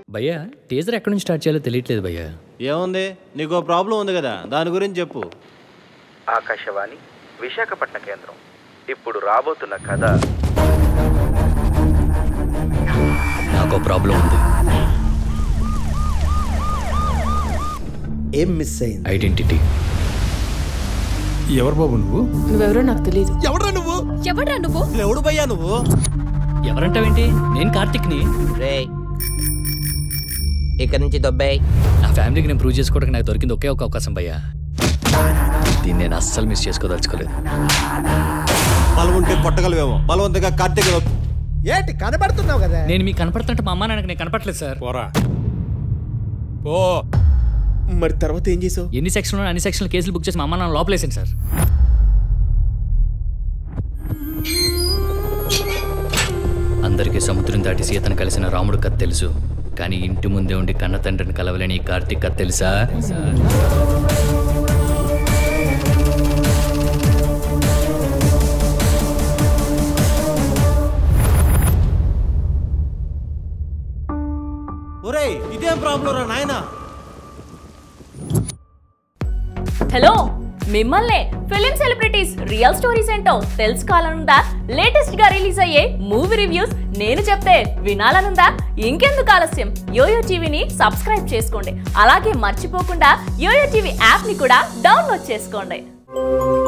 భయ్యా టీజర్ ఎక్కడి నుంచి స్టార్ట్ చేయాలో తెలియట్లేదు భయ్యా. ఏముంది, నీకు ప్రాబ్లం ఉంది కదా, దాని గురించి చెప్పు. ఆకాశవాణి విశాఖపట్నం కేంద్రం ఇప్పుడు రాబోతున్న కథ. నాకు ప్రాబ్లం ఉంది. ఏం మిస్ అయింది? ఐడెంటిటీ. ఎవరు బాబు నువ్వు? నువ్వెవరో నాకు తెలియదు. ఎవడ్రా నువ్వు? ఎవడు భయ్యా నువ్వు? ఎవరంటావేంటి? నేను కార్తిక్ని. ఇక్కడ నుంచి దొబ్బాయి. నా ఫ్యామిలీకి నేను ప్రూవ్ చేసుకోవడానికి నాకు దొరికింది ఒకే ఒక అవకాశం భయ్యా. దీన్ని నేను అస్సలు మిస్ చేసుకోదలుచుకోలేదు. బలం ఉంటే కొట్టగలవేమో, బలవంతంగా కార్తీక్ ఏంటి కనబడుతున్నావు కదా? నేను మీకు కనపడుతుంటే మా అమ్మ నాన్నకి నేను కనపడలేదు సార్. పోరా ఓ. మరి తర్వాత ఏం చేసావు? ఎన్ని సెక్షన్లో అన్ని సెక్షన్లు కేసులు బుక్ చేసి మా అమ్మ నాన్న లోపలేసాను సార్. అందరికీ సముద్రం దాటి సీతను కలిసిన రాముడు కథ తెలుసు, కానీ ఇంటి ముందే ఉండి కన్న తండ్రిని కలవలేని కార్తీక్ కథ తెలుసా? ఒరేయ్, ఇదేం ప్రాబ్లం రా నాయనా? హలో, మిమ్మల్నే ఫిలిం సెలబ్రిటీస్ రియల్ స్టోరీస్ ఏంటో తెలుసుకోవాలనుందా? లేటెస్ట్ గా రిలీజ్ అయ్యే మూవీ రివ్యూస్ నేను చెప్తే వినాలనుందా? ఇంకెందుకు ఆలస్యం, యోయో టీవీని సబ్స్క్రైబ్ చేసుకోండి. అలాగే మర్చిపోకుండా యోయో టీవీ యాప్ ని కూడా డౌన్లోడ్ చేసుకోండి.